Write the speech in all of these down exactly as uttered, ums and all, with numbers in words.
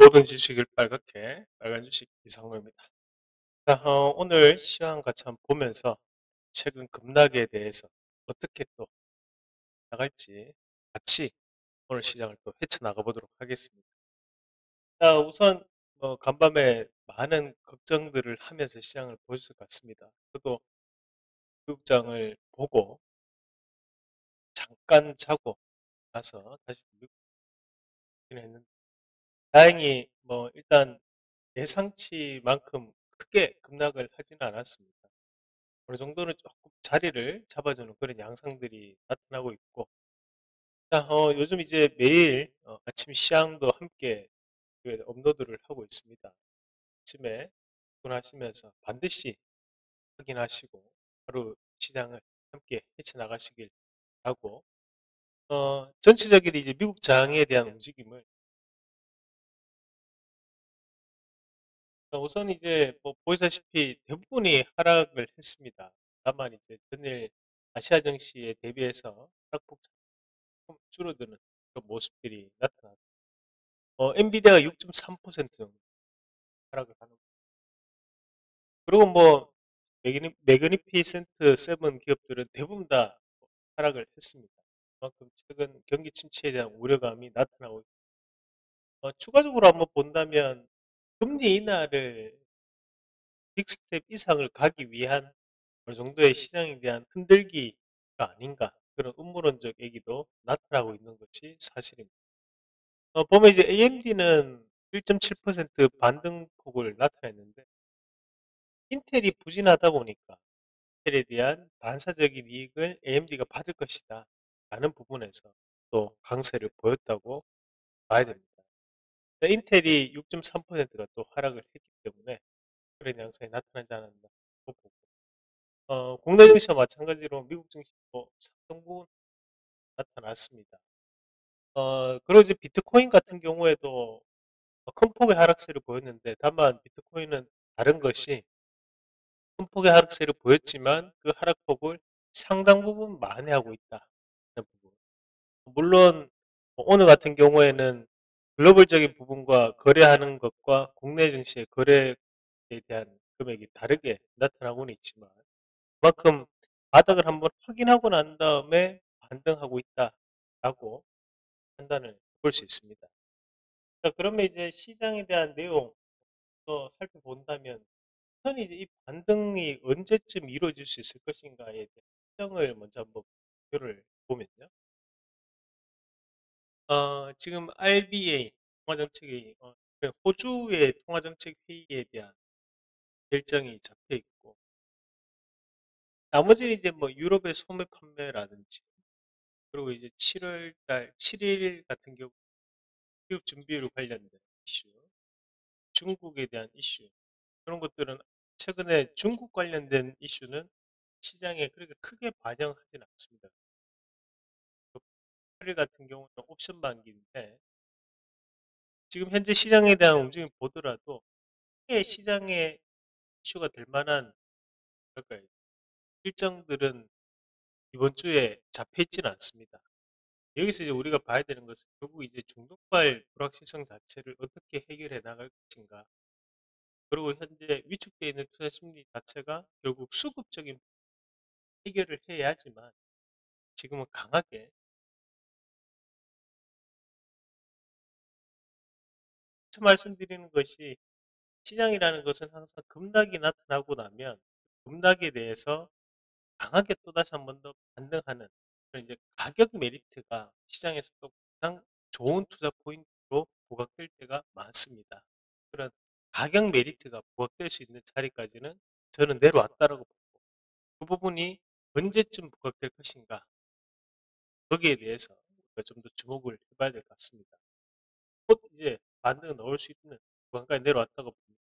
모든 지식을 빨갛게 빨간 주식 이상로입니다. 자, 어, 오늘 시황 같이 한번 보면서 최근 급락에 대해서 어떻게 또 나갈지 같이 오늘 시장을 또 헤쳐나가 보도록 하겠습니다. 자, 우선 뭐 간밤에 많은 걱정들을 하면서 시장을 보실 것 같습니다. 저도 미국장을 보고 잠깐 자고 나서 다시 미국을 했는데 다행히 뭐 일단 예상치만큼 크게 급락을 하지는 않았습니다. 어느 정도는 조금 자리를 잡아주는 그런 양상들이 나타나고 있고, 자, 어, 요즘 이제 매일 어, 아침 시황도 함께 그 업로드를 하고 있습니다. 아침에 출근하시면서 반드시 확인하시고 하루 시장을 함께 헤쳐나가시길 바라고, 어, 전체적인 이제 미국 장에 대한 움직임을 어, 우선 이제 뭐 보시다시피 대부분이 하락을 했습니다. 다만 이제 전일 아시아 증시에 대비해서 하락폭 조금 줄어드는 그런 모습들이 나타났고, 어, 엔비디아가 육 점 삼 퍼센트 정도 하락을 하는. 그리고 뭐 매그니, 매그니피센트 세븐 기업들은 대부분 다 하락을 했습니다. 그만큼 최근 경기 침체에 대한 우려감이 나타나고 있고, 어, 추가적으로 한번 본다면 금리 인하를 빅스텝 이상을 가기 위한 어느 정도의 시장에 대한 흔들기가 아닌가, 그런 음모론적 얘기도 나타나고 있는 것이 사실입니다. 어, 보면 이제 에이엠디는 일 점 칠 퍼센트 반등폭을 나타냈는데, 인텔이 부진하다 보니까 인텔에 대한 반사적인 이익을 에이엠디가 받을 것이다 라는 부분에서 또 강세를 보였다고 봐야 됩니다. 그러니까 인텔이 육 점 삼 퍼센트가 또 하락을 했기 때문에 그런 양상이 나타나지 않았나 보고, 어, 국내 증시와 마찬가지로 미국 증시도 상승분 나타났습니다. 어, 그리고 이제 비트코인 같은 경우에도 큰 폭의 하락세를 보였는데, 다만 비트코인은 다른 것이 큰 폭의 하락세를 보였지만 그 하락폭을 상당 부분 만회하고 있다. 부분. 물론 뭐 오늘 같은 경우에는 글로벌적인 부분과 거래하는 것과 국내 증시의 거래에 대한 금액이 다르게 나타나고는 있지만, 그만큼 바닥을 한번 확인하고 난 다음에 반등하고 있다라고 판단을 볼 수 있습니다. 자, 그러면 이제 시장에 대한 내용 또 살펴본다면, 우선 이제 이 반등이 언제쯤 이루어질 수 있을 것인가에 대한 특정을 먼저 한번 비교를 보면요. 어, 지금 알비에이 통화정책이 어, 그 호주의 통화정책 회의에 대한 결정이 잡혀 있고, 나머지는 이제 뭐 유럽의 소매 판매라든지, 그리고 이제 칠월 달 칠 일 같은 경우 기업 준비율 관련된 이슈, 중국에 대한 이슈, 그런 것들은 최근에 중국 관련된 이슈는 시장에 그렇게 크게 반영하진 않습니다. 팔 일 같은 경우는 옵션 만기인데, 지금 현재 시장에 대한 움직임 보더라도 크게 시장에 이슈가 될 만한 그럴까요? 일정들은 이번 주에 잡혀 있지는 않습니다. 여기서 이제 우리가 봐야 되는 것은 결국 이제 중독발 불확실성 자체를 어떻게 해결해 나갈 것인가. 그리고 현재 위축되어 있는 투자 심리 자체가 결국 수급적인 해결을 해야지만, 지금은 강하게 처 말씀드리는 것이, 시장이라는 것은 항상 급락이 나타나고 나면 급락에 대해서 강하게 또다시 한 번 더 반등하는 그런 이제 가격 메리트가 시장에서 또 가장 좋은 투자 포인트로 부각될 때가 많습니다. 그런 가격 메리트가 부각될 수 있는 자리까지는 저는 내려왔다라고 보고, 그 부분이 언제쯤 부각될 것인가, 거기에 대해서 우리가 좀 더 주목을 해봐야 될 것 같습니다. 곧 이제 반등을 넣을 수 있는 구간까지 내려왔다고 봅니다.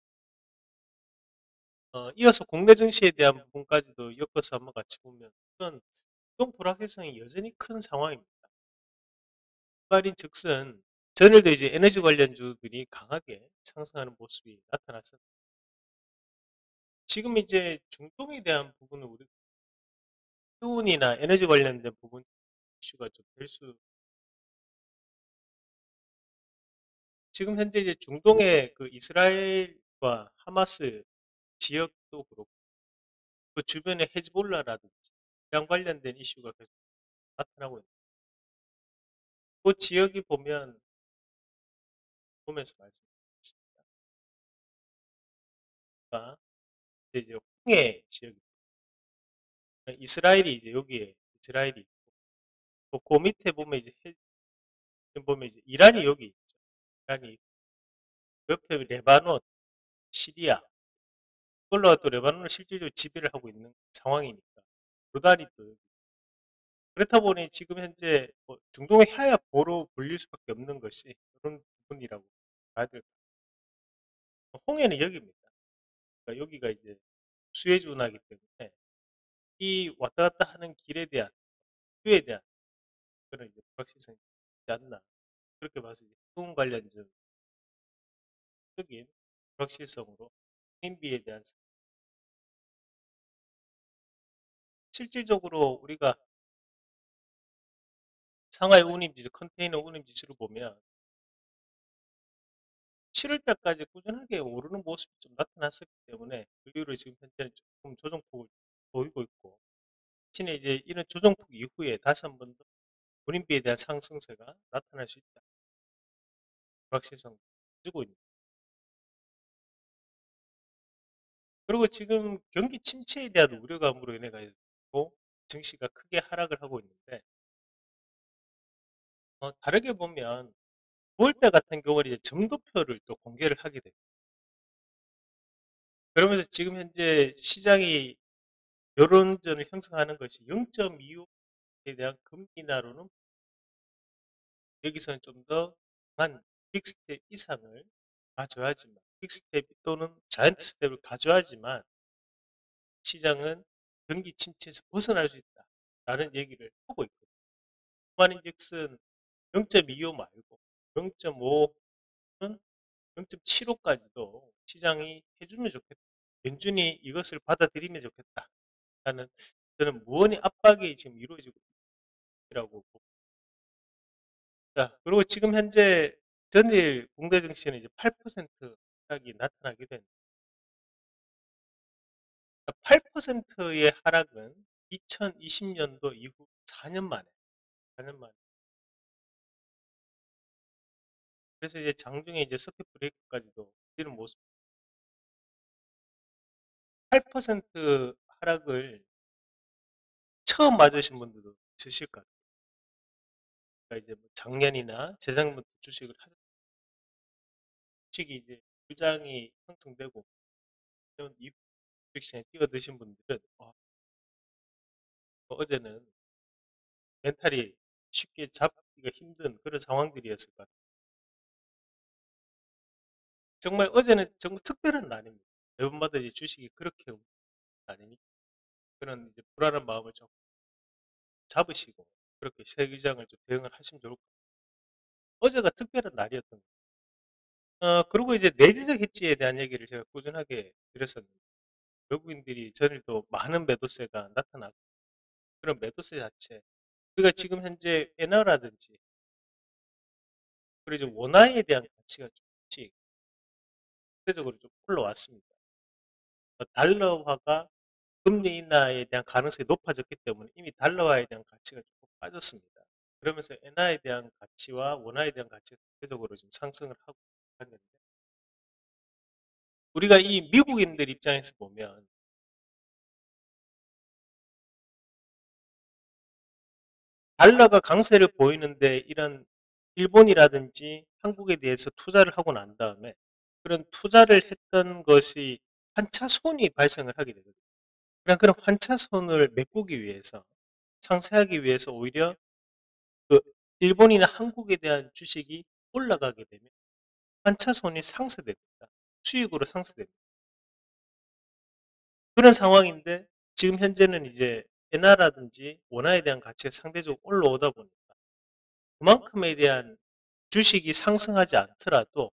어, 이어서 국내 증시에 대한 부분까지도 엮어서 한번 같이 보면, 우선 유동 불확실성이 여전히 큰 상황입니다. 말인 즉슨 전일도 이제 에너지 관련주들이 강하게 상승하는 모습이 나타났습니다. 지금 이제 중동에 대한 부분은 우리 수온이나 에너지 관련된 부분 이슈가 좀 될 수, 지금 현재 이제 중동의 그 이스라엘과 하마스 지역도 그렇고 그 주변에 헤즈볼라라든지 이랑 관련된 이슈가 계속 나타나고 있는 그 지역이 보면 보면서 말씀드리겠습니다. 그러니까 이제 홍해 지역 이스라엘이 이제 여기에 이스라엘이 있고 그 밑에 보면 이제 헤- 지금 보면 이제 이란이 여기 있죠. 이란이 있고, 그 옆에 레바논, 시리아 그걸로 또 레바논을 실질적으로 지배를 하고 있는 상황이니까 요단이 또 여기 그렇다 보니 지금 현재 뭐 중동의 하약고로 불릴 수밖에 없는 것이 그런 부분이라고 봐야 될 것 같아요. 홍해는 여기입니다. 그러니까 여기가 이제 수에즈 운하기 때문에 이 왔다 갔다 하는 길에 대한 수에 대한 그런 이제 불확실성이 있지 않나 그렇게 봐서 이제 해운 관련적인 불확실성으로 인비에 대한 실질적으로 우리가 상하이 운임지수 컨테이너 운임지수를 보면 칠월 달까지 꾸준하게 오르는 모습이 좀 나타났었기 때문에 그 이후로 지금 현재는 조금 조정폭을 보이고 있고 대신에 이제 이런 조정폭 이후에 다시 한 번 더 운임비에 대한 상승세가 나타날 수 있다. 불확실성 가지고 있는. 그리고 지금 경기 침체에 대한 우려감으로 인해 가지고 증시가 크게 하락을 하고 있는데 어, 다르게 보면 구월 달 같은 경우는 이제 점도표를 또 공개를 하게 됩니다. 그러면서 지금 현재 시장이 여론전을 형성하는 것이 영 점 이오에 대한 금리 인하로는 여기서는 좀 더 강한 빅스텝 이상을 가져야지만 빅스텝 또는 자이언트 스텝을 가져야지만 시장은 경기 침체에서 벗어날 수 있다라는 얘기를 하고 있거든요. 그만인즉슨 영 점 이오 말고 영 점 오는 영 점 칠오까지도 시장이 해주면 좋겠다. 연준이 이것을 받아들이면 좋겠다라는 저는 무언의 압박이 지금 이루어지고 있라고 봅니다. 자, 그리고 지금 현재 전일 공대 증시는 이제 팔 퍼센트 하락이 나타나게 된 팔 퍼센트의 하락은 이천이십 년도 이후 사 년 만에 사 년 만에 그래서 이제 장중에 이제 서킷 브레이크까지도 뛰는 모습 팔 퍼센트 하락을 처음 맞으신 분들도 있으실 것 같아요. 그러니까 이제 뭐 작년이나 재작년부터 주식을 하셨 주식이 이제 불장이 형성되고 이후 주식시장에 뛰어드신 분들은 어, 뭐 어제는 멘탈이 쉽게 잡기가 힘든 그런 상황들이었을 것 같아요. 정말 어제는 정말 특별한 날입니다. 매번마다 이제 주식이 그렇게 아니니까 그런 이제 불안한 마음을 좀 잡으시고 그렇게 세계장을 좀 대응을 하시면 좋을 것 같아요. 어제가 특별한 날이었던 거예요. 어, 그리고 이제 내재적 해지에 대한 얘기를 제가 꾸준하게 드렸었는데 외국인들이 전일도 많은 매도세가 나타나고 그런 매도세 자체 우리가 지금 현재 엔화라든지 그리고 이제 원화에 대한 가치가 조금씩 상대적으로 좀 올라왔습니다. 어, 달러화가 금리 인하에 대한 가능성이 높아졌기 때문에 이미 달러화에 대한 가치가 조금 빠졌습니다. 그러면서 엔화에 대한 가치와 원화에 대한 가치가 상대적으로 좀 상승을 하고 있는데 우리가 이 미국인들 입장에서 보면 달러가 강세를 보이는데 이런 일본이라든지 한국에 대해서 투자를 하고 난 다음에 그런 투자를 했던 것이 환차손이 발생을 하게 되거든요. 그냥 그런 환차손을 메꾸기 위해서 상쇄하기 위해서 오히려 그 일본이나 한국에 대한 주식이 올라가게 되면 환차손이 상쇄됩니다. 수익으로 상쇄됩니다. 그런 상황인데 지금 현재는 이제 엔화라든지 원화에 대한 가치가 상대적으로 올라오다 보니까 그만큼에 대한 주식이 상승하지 않더라도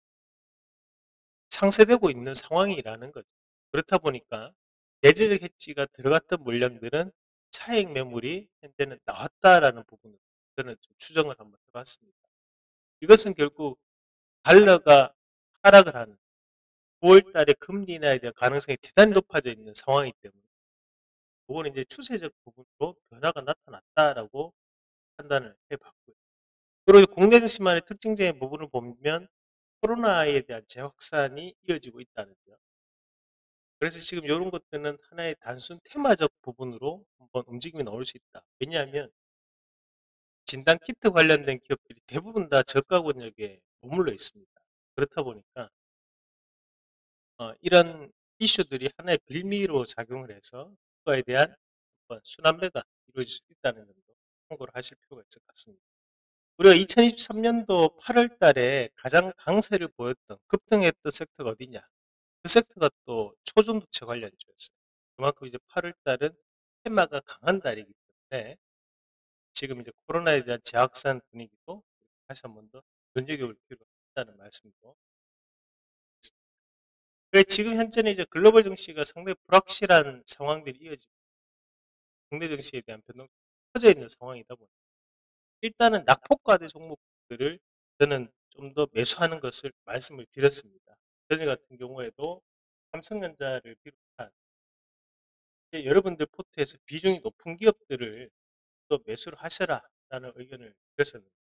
상쇄되고 있는 상황이라는 거죠. 그렇다 보니까 내재적 해지가 들어갔던 물량들은 차익 매물이 현재는 나왔다라는 부분을 저는 좀 추정을 한번 해봤습니다. 이것은 결국 달러가 하락을 하는 구월 달에 금리 인하에 대한 가능성이 대단히 높아져 있는 상황이기 때문에 그거는 이제 추세적 부분으로 변화가 나타났다라고 판단을 해 봤고요. 그리고 국내 증시만의 특징적인 부분을 보면 코로나에 대한 재확산이 이어지고 있다는 점. 그래서 지금 요런 것들은 하나의 단순 테마적 부분으로 한번 움직임이 나올 수 있다. 왜냐하면 진단 키트 관련된 기업들이 대부분 다 저가 권역에 머물러 있습니다. 그렇다 보니까 어 이런 이슈들이 하나의 빌미로 작용을 해서 그거에 대한 어떤 순환매가 이루어질 수 있다는 점도 참고를 하실 필요가 있을 것 같습니다. 우리가 이천이십삼 년도 팔 월 달에 가장 강세를 보였던 급등했던 섹터가 어디냐? 그 섹터가 또 초전도체 관련주였어요. 그만큼 이제 팔 월 달은 테마가 강한 달이기 때문에 지금 이제 코로나에 대한 재확산 분위기도 다시 한 번 더 눈여겨볼 필요가 있다는 말씀도 드리겠습니다. 그래 지금 현재는 이제 글로벌 증시가 상당히 불확실한 상황들이 이어지고 국내 증시에 대한 변동성이 커져 있는 상황이다 보니 일단은 낙폭과대 종목들을 저는 좀 더 매수하는 것을 말씀을 드렸습니다. 전일 같은 경우에도 삼성전자를 비롯한 이제 여러분들 포트에서 비중이 높은 기업들을 또 매수를 하셔라라는 의견을 드렸었는데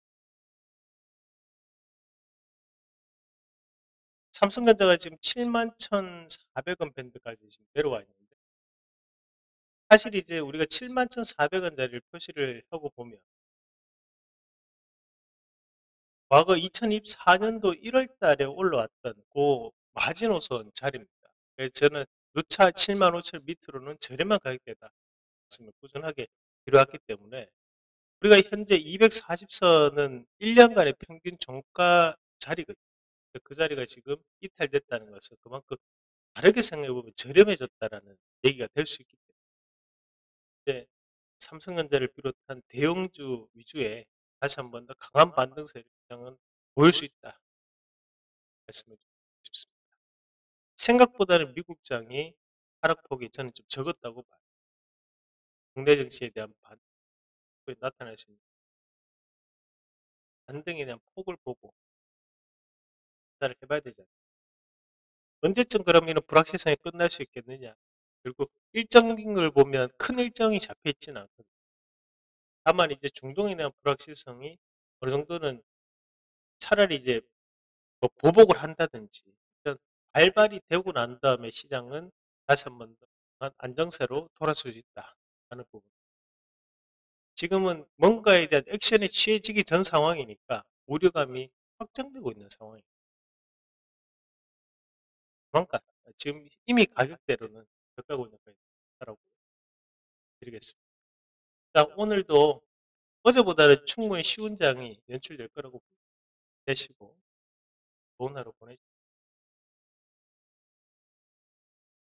삼성전자가 지금 칠만 천사백 원 밴드까지 지금 내려와 있는데 사실 이제 우리가 칠만 천사백 원짜리를 표시를 하고 보면 과거 이천이십사 년도 일 월 달에 올라왔던 그 마지노선 자리입니다. 그래서 저는 누차 칠만 오천 원 밑으로는 저렴한 가격대다 말씀을 꾸준하게 드려왔기 때문에 우리가 현재 이백사십 선은 일 년간의 평균 종가 자리거든요. 그 자리가 지금 이탈됐다는 것은 그만큼 다르게 생각해 보면 저렴해졌다라는 얘기가 될 수 있기 때문에 이제 삼성전자를 비롯한 대형주 위주의 다시 한 번 더 강한 반등세를 시장은 보일 수 있다 말씀을 드리고 싶습니다. 생각보다는 미국장이 하락폭이 저는 좀 적었다고 봐요. 국내 증시에 대한 반등이 나타날 수 있는 반등에 대한 폭을 보고 판단을 해봐야 되지 않을까. 언제쯤 그러면 불확실성이 끝날 수 있겠느냐. 그리고 일정인 걸 보면 큰 일정이 잡혀 있지는 않거든요. 다만 이제 중동에 대한 불확실성이 어느 정도는 차라리 이제 뭐 보복을 한다든지 일단 발발이 되고 난 다음에 시장은 다시 한번 더 안정세로 돌아설 수 있다라는 부분. 지금은 뭔가에 대한 액션이 취해지기 전 상황이니까 우려감이 확장되고 있는 상황입니다. 그만큼 지금 이미 가격대로는 저가 권역까지 있다라고 드리겠습니다. 자, 오늘도 어제보다는 충분히 쉬운 장이 연출될 거라고 되시고 좋은 하루 보내십시오.